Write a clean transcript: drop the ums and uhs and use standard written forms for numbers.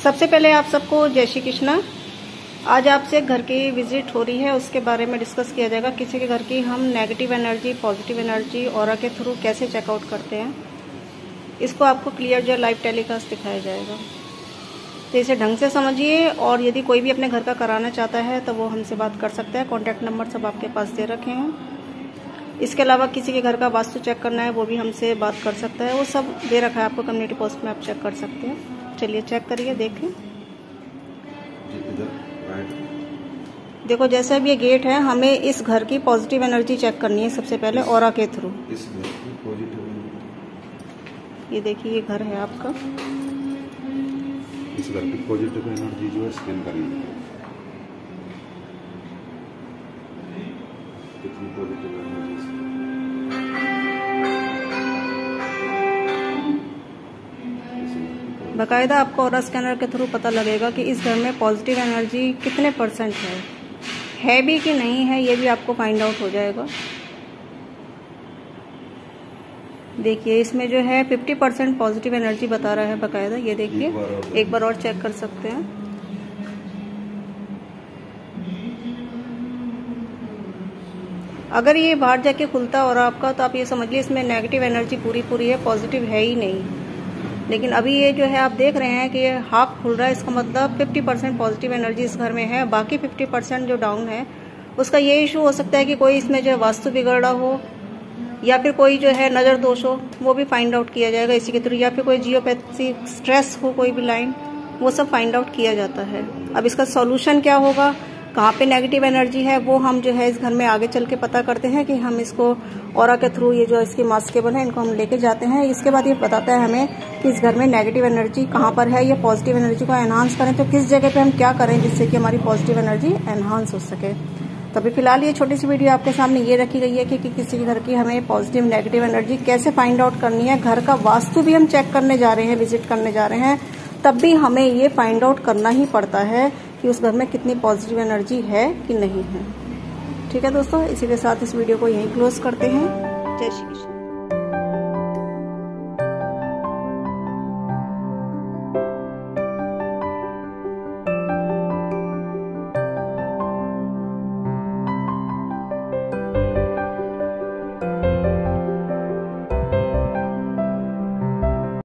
सबसे पहले आप सबको जय श्री कृष्णा। आज आपसे घर की विजिट हो रही है, उसके बारे में डिस्कस किया जाएगा। किसी के घर की हम negative energy, positive energy aura के थ्रू कैसे चेकआउट करते हैं, इसको आपको क्लियर जो लाइव टेलीकास्ट दिखाया जाएगा। तो इसे ढंग से समझिए, और यदि कोई भी अपने घर का कराना चाहता है तो वो हमसे बात कर सकता है। कॉन्टैक्ट नंबर सब आपके पास दे रखे हैं। इसके अलावा किसी के घर का वास्तु चेक करना है वो भी हमसे बात कर सकता है, वो सब दे रखा है आपको कम्युनिटी पोस्ट में, आप चेक कर सकते हैं। चलिए चेक करिए, देखें। देखो जैसे अब ये गेट है, हमें इस घर की पॉजिटिव एनर्जी चेक करनी है सबसे पहले ऑरा के थ्रू। ये देखिए ये घर है आपका, इस घर की पॉजिटिव एनर्जी जो है स्कैन करिए, कितनी पॉजिटिव एनर्जी। बाकायदा आपको ऑरा स्कैनर के थ्रू पता लगेगा कि इस घर में पॉजिटिव एनर्जी कितने % है भी कि नहीं है, ये भी आपको फाइंड आउट हो जाएगा। देखिए इसमें जो है 50% पॉजिटिव एनर्जी बता रहा है बाकायदा। ये देखिए एक बार और चेक कर सकते हैं। अगर ये बाहर जाके खुलता और आपका, तो आप ये समझ लीजिए इसमें नेगेटिव एनर्जी पूरी है, पॉजिटिव है ही नहीं। लेकिन अभी ये जो है आप देख रहे हैं कि ये हाफ खुल रहा है, इसका मतलब 50% पॉजिटिव एनर्जी इस घर में है। बाकी 50% जो डाउन है उसका ये इशू हो सकता है कि कोई इसमें जो है वास्तु बिगड़ा हो, या फिर कोई जो है नजर दोष हो, वो भी फाइंड आउट किया जाएगा इसी के थ्रू, या फिर कोई जियोपैथी स्ट्रेस हो, कोई भी लाइन, वो सब फाइंड आउट किया जाता है। अब इसका सॉल्यूशन क्या होगा, कहाँ पे नेगेटिव एनर्जी है, वो हम जो है इस घर में आगे चल के पता करते हैं कि हम इसको ऑरा के थ्रू, ये जो इसकी मास्केबल है, इनको हम लेके जाते हैं। इसके बाद ये बताता है हमें कि इस घर में नेगेटिव एनर्जी कहाँ पर है, या पॉजिटिव एनर्जी को एनहांस करें तो किस जगह पे हम क्या करें जिससे कि हमारी पॉजिटिव एनर्जी एनहांस हो सके। तो अभी फिलहाल ये छोटी सी वीडियो आपके सामने ये रखी गई है कि किसी घर की हमें पॉजिटिव नेगेटिव एनर्जी कैसे फाइंड आउट करनी है। घर का वास्तु भी हम चेक करने जा रहे हैं, विजिट करने जा रहे हैं, तब भी हमें ये फाइंड आउट करना ही पड़ता है कि उस घर में कितनी पॉजिटिव एनर्जी है कि नहीं है। ठीक है दोस्तों, इसी के साथ इस वीडियो को यहीं क्लोज करते हैं। जय श्री कृष्ण।